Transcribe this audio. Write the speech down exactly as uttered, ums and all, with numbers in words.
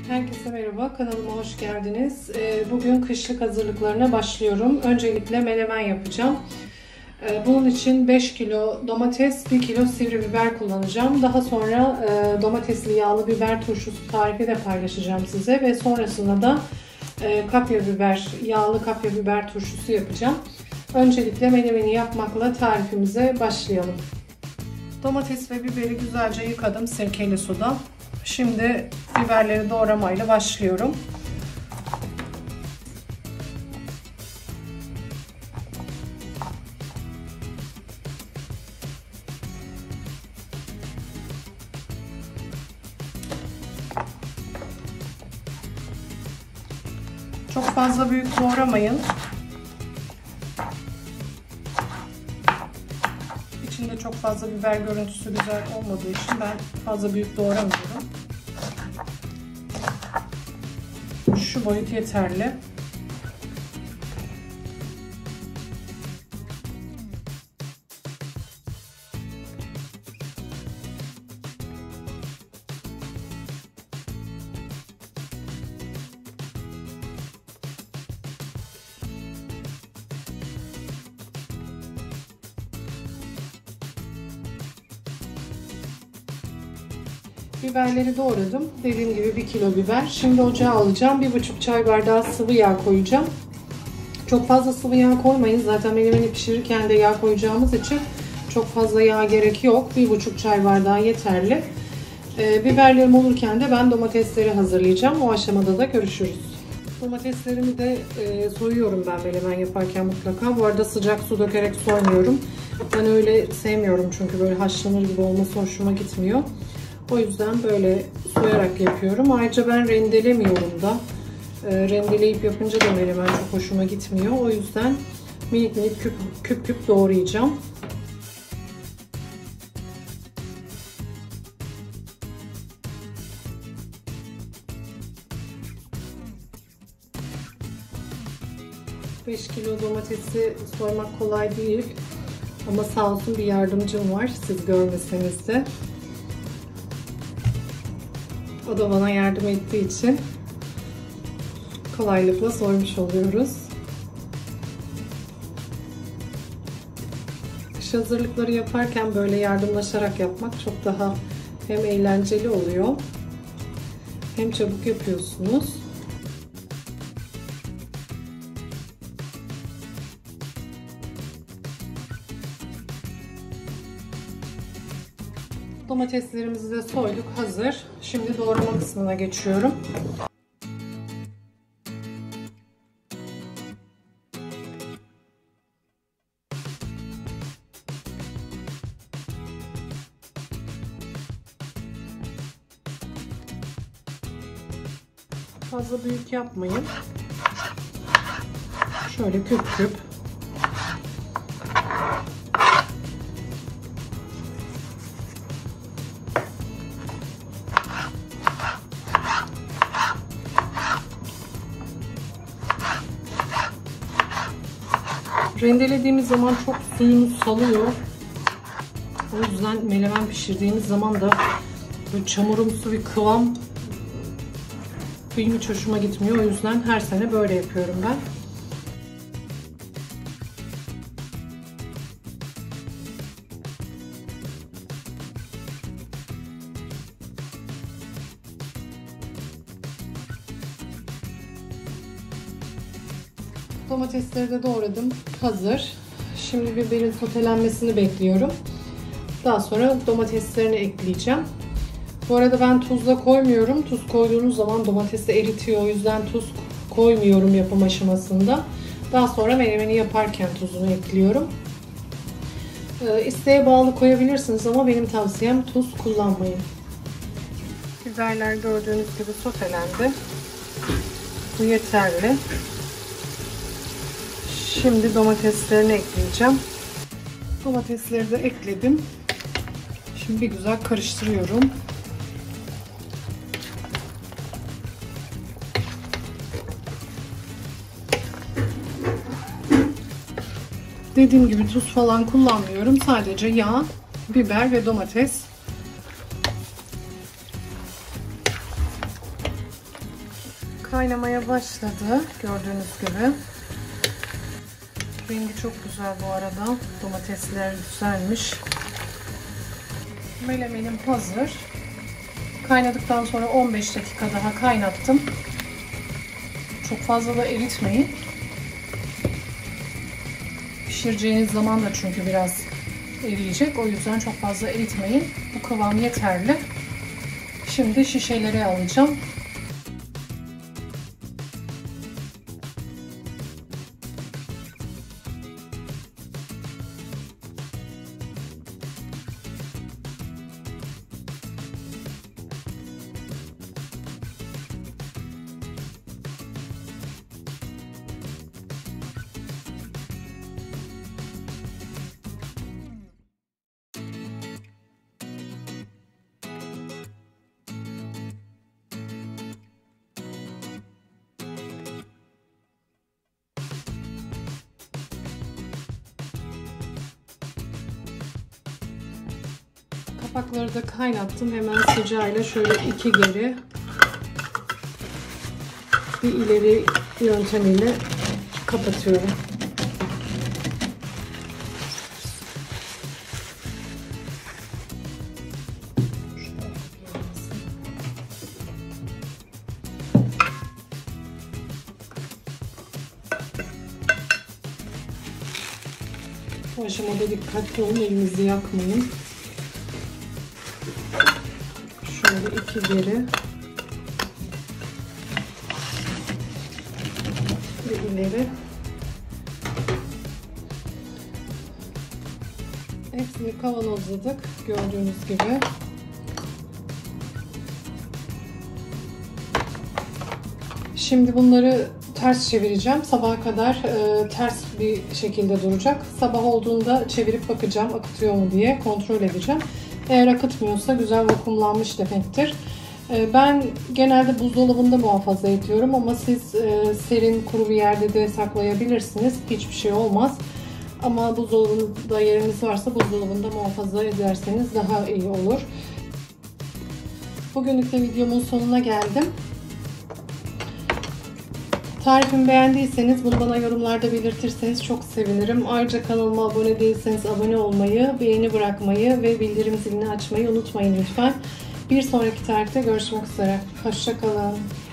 Herkese merhaba, kanalıma hoş geldiniz. Bugün kışlık hazırlıklarına başlıyorum. Öncelikle menemen yapacağım. Bunun için beş kilo domates, bir kilo sivri biber kullanacağım. Daha sonra domatesli yağlı biber turşusu tarifi de paylaşacağım size. Ve sonrasında da kapya biber, yağlı kapya biber turşusu yapacağım. Öncelikle menemeni yapmakla tarifimize başlayalım. Domates ve biberi güzelce yıkadım sirkeli suda. Şimdi biberleri doğramayla başlıyorum. Çok fazla büyük doğramayın. İçinde çok fazla biber görüntüsü güzel olmadığı için ben fazla büyük doğramıyorum. Şu boyut yeterli. Biberleri doğradım. Dediğim gibi bir kilo biber. Şimdi ocağa alacağım. bir buçuk çay bardağı sıvı yağ koyacağım. Çok fazla sıvı yağ koymayın. Zaten menemeni pişirirken de yağ koyacağımız için çok fazla yağ gerek yok. bir buçuk çay bardağı yeterli. Ee, biberlerim olurken de ben domatesleri hazırlayacağım. O aşamada da görüşürüz. Domateslerimi de e, soyuyorum ben menemen yaparken mutlaka. Bu arada sıcak su dökerek soymuyorum. Ben öyle sevmiyorum çünkü böyle haşlanır gibi olması hoşuma gitmiyor. O yüzden böyle soyarak yapıyorum. Ayrıca ben rendelemiyorum da. E, rendeleyip yapınca da menemen çok hoşuma gitmiyor. O yüzden minik minik küp küp, küp doğrayacağım. beş kilo domatesi soymak kolay değil. Ama sağ olsun bir yardımcım var. Siz görmeseniz de. O da bana yardım ettiği için kolaylıkla soymuş oluyoruz. Kış hazırlıkları yaparken böyle yardımlaşarak yapmak çok daha hem eğlenceli oluyor hem çabuk yapıyorsunuz. Domateslerimizi de soyduk, hazır. Şimdi doğrama kısmına geçiyorum. Fazla büyük yapmayın. Şöyle küp küp. Rendelediğimiz zaman çok suyunu salıyor. O yüzden menemen pişirdiğimiz zaman da böyle çamurumsu bir kıvam benim hiç hoşuma gitmiyor. O yüzden her sene böyle yapıyorum ben. Domatesleri de doğradım. Hazır. Şimdi biberin sotelenmesini bekliyorum. Daha sonra domateslerini ekleyeceğim. Bu arada ben tuzla koymuyorum. Tuz koyduğunuz zaman domatesi eritiyor. O yüzden tuz koymuyorum yapım aşamasında. Daha sonra menemeni yaparken tuzunu ekliyorum. Ee, isteğe bağlı koyabilirsiniz ama benim tavsiyem tuz kullanmayın. Biberler gördüğünüz gibi sotelendi. Bu yeterli. Şimdi domateslerini ekleyeceğim. Domatesleri de ekledim. Şimdi bir güzel karıştırıyorum. Dediğim gibi tuz falan kullanmıyorum. Sadece yağ, biber ve domates. kaynamaya başladı gördüğünüz gibi. Rengi çok güzel bu arada. Domatesler güzelmiş. Melemenim hazır. Kaynadıktan sonra on beş dakika daha kaynattım. Çok fazla da eritmeyin. Pişireceğiniz zaman da çünkü biraz eriyecek. O yüzden çok fazla eritmeyin. Bu kıvam yeterli. Şimdi şişelere alacağım. Kapakları da kaynattım. Hemen sıcağıyla şöyle iki geri bir ileri yöntemiyle kapatıyorum. Bu aşamada dikkatli olun, elinizi yakmayın. Şöyle iki geri ve ileri. Hepsini kavanozladık gördüğünüz gibi. Şimdi bunları ters çevireceğim. Sabaha kadar e, ters bir şekilde duracak. Sabah olduğunda çevirip bakacağım akıtıyor mu diye kontrol edeceğim. Eğer akıtmıyorsa güzel vakumlanmış demektir. E, ben genelde buzdolabında muhafaza ediyorum ama siz e, serin kuru bir yerde de saklayabilirsiniz. Hiçbir şey olmaz. Ama buzdolabında yeriniz varsa buzdolabında muhafaza ederseniz daha iyi olur. Bugünlük de videomun sonuna geldim. Tarifimi beğendiyseniz bunu bana yorumlarda belirtirseniz çok sevinirim. Ayrıca kanalıma abone değilseniz abone olmayı, beğeni bırakmayı ve bildirim zilini açmayı unutmayın lütfen. Bir sonraki tarifte görüşmek üzere. Hoşça kalın.